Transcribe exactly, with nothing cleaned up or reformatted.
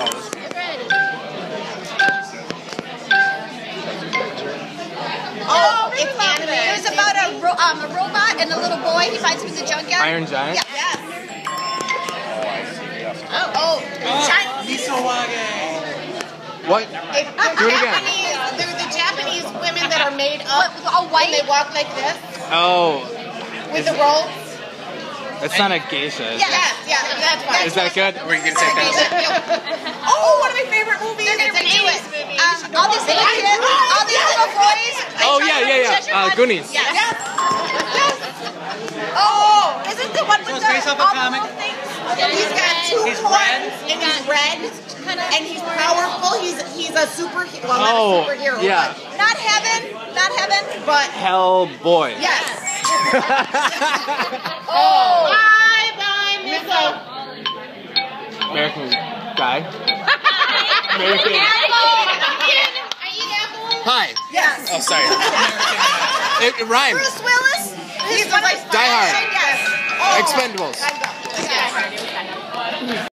Oh, it's anime. It was about a, ro um, a robot and a little boy. He finds him in the junkyard. Iron Giant? Yeah. Yes. Oh, oh. Giant. What? If, Do it again. Japanese, they're the Japanese women that are made up all white. And they walk like this. Oh. With the rolls. It's not a geisha. Is Yeah, yeah, yeah, that's fine. Is that good? Or are you going to say that? Oh, one of my favorite movies. They're gonna redo it. Um, all these little kids, all these little boys. Oh, yeah, yeah, yeah. Uh, Goonies. Yes. Yes. Oh, is it the one with the, based off a all comic. the things? He's got two He's horns, red. and he's red, and he's powerful. He's he's a superhero. Well, Oh, not a superhero. yeah. But not heaven, not heaven, but Hellboy. yes. Oh. Bye, bye, Missile. American guy. American. Hi. Yes. Oh, sorry. It, it rhymes. Bruce Willis. He's one of my Die Hard. Yes. Oh. Expendables. I got it. Yes.